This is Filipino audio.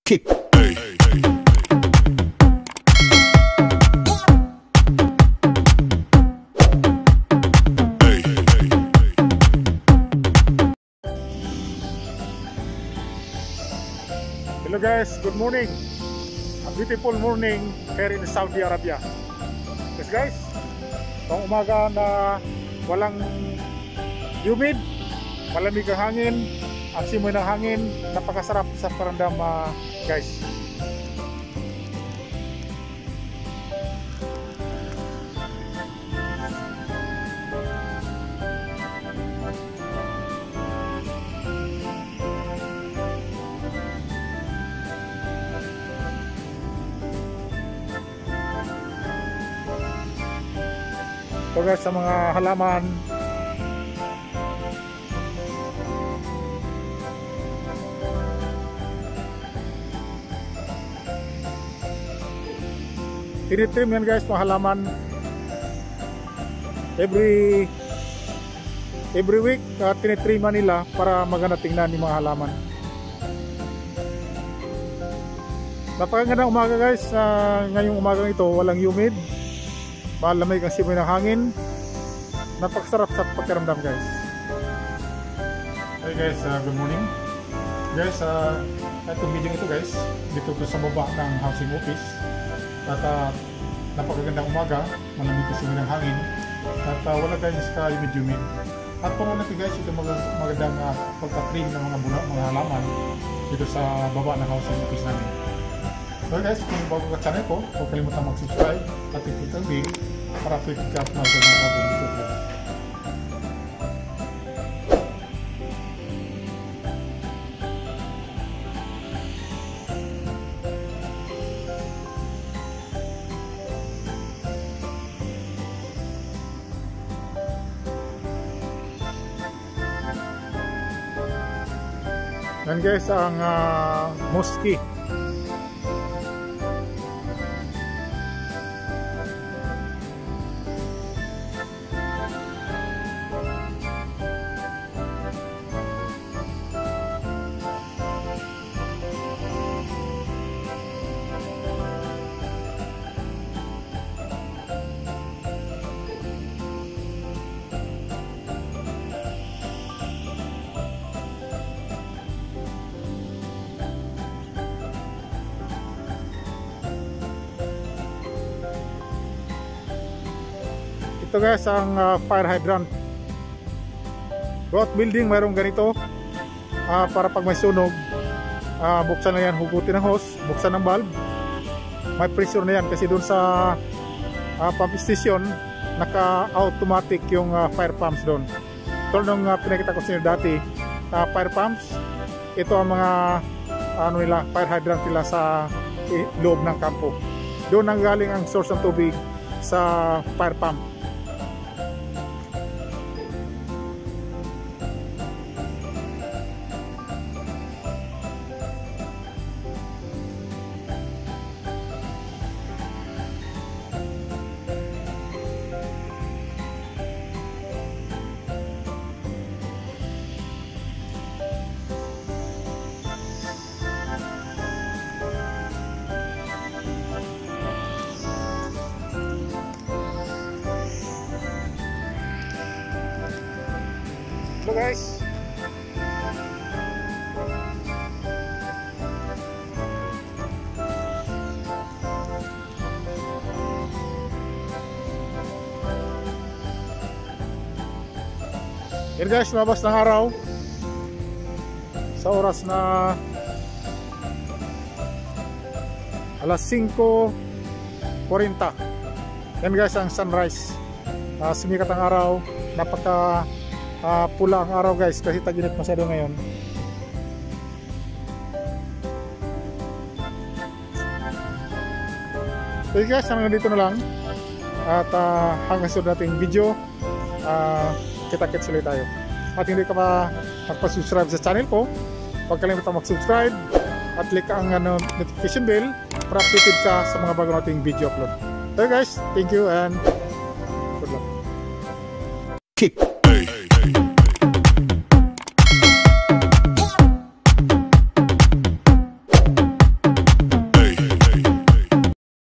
kick. Hello guys, good morning. A beautiful morning here in Saudi Arabia. Yes guys, pang umaga na walang humid, malamig ang hangin, ang simoy ng hangin, napakasarap sa pakiramdam guys. So guys, sa mga halaman, tinitrim yan guys, mga halaman every week, tinitriman nila para maganda tingnan yung mga halaman. Napakagandang umaga guys, ngayong umagang ito walang humid, malamig ang simoy ng hangin, napakasarap sa pakiramdam guys. Hey guys, good morning guys. Itong video ito guys, dito sa baba ng housing office, at napakagandang umaga, malamig ang simoy ng hangin, at wala guys ka humid. At para natin guys, ito magandang pagka-trim ng mga halaman dito sa baba ng housing office namin. So guys, kung bago ka channel ko, huwag kalimutan mag-subscribe at i-click ang bell para update ka sa mga bagong video. Yan guys, ang mosque. Ito guys, ang fire hydrant. Bawat building mayroong ganito, para pag may sunog, buksan na yan, hugutin ng hose, buksan ng valve, may pressure na yan kasi doon sa pump station naka-automatic yung fire pumps doon. Ito nung pinakita ko sa inyo dati, fire pumps, ito ang mga fire hydrant nila sa loob ng kampo. Doon ang galing ang source ng tubig sa fire pump. Hello guys, yan guys, labas ng araw sa oras na alas 5:40. Yan guys ang sunrise. Sumikat ang araw, napaka pula ang araw guys kasi tag-init masyado ngayon. So guys, hanggang dito na lang, at hanggang sa nating video, kita-kits ulit tayo. At hindi ka pa magpa-subscribe sa channel ko, huwag kalimutan mag-subscribe at click ang notification bell para updated ka sa mga bago nating video upload. So guys, thank you and good luck. Kick.